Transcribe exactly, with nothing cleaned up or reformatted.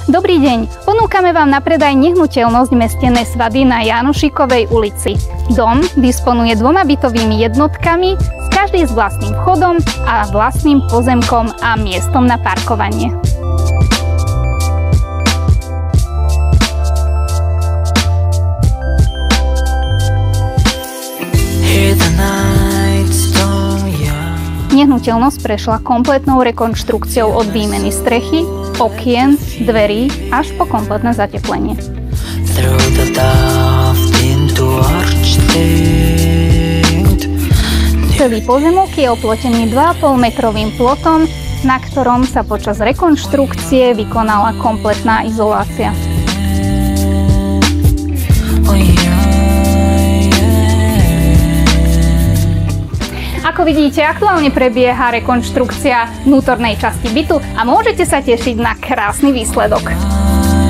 Dobrý deň, ponúkame vám na predaj nehnuteľnosť mestené Svady na Jánošikovej ulici. Dom disponuje dvoma bytovými jednotkami, s každým s vlastným vchodom a vlastným pozemkom a miestom na parkovanie. Nehnuteľnosť prešla kompletnou rekonštrukciou od výmeny strechy, okien, dverí až po kompletné zateplenie. Celý pozemok je oplotený dva a pol metrovým plotom, na ktorom sa počas rekonštrukcie vykonala kompletná izolácia. Ako vidíte, aktuálne prebieha rekonštrukcia vnútornej časti bytu a môžete sa tešiť na krásny výsledok.